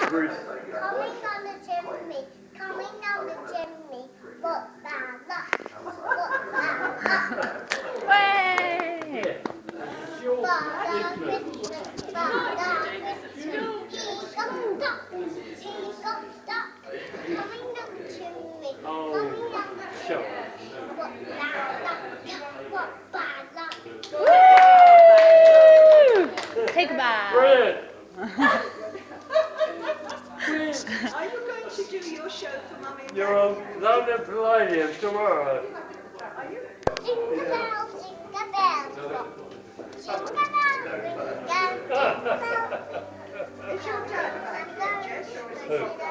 Bruce. Coming down the chimney, coming down the chimney. What bad luck, what bad luck. Way! Father Christmas, Father Christmas. He got stuck, he got stuck. Coming down the chimney, coming down the chimney. What bad luck, what bad luck. Woo! Take a bow. Brilliant. Are you going to do your show for Mummy and Daddy? You're on London Palladium tomorrow. Are you? Jingle bells, jingle bells rock. Jingle bells, jingle bells. Is your dad back yet, Jess?